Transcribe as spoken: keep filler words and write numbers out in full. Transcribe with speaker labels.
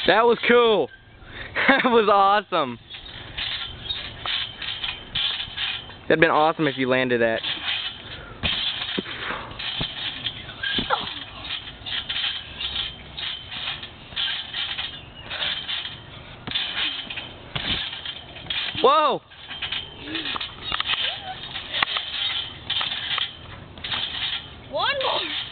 Speaker 1: That was cool. That was awesome. That'd been awesome if you landed that. Whoa!
Speaker 2: One more.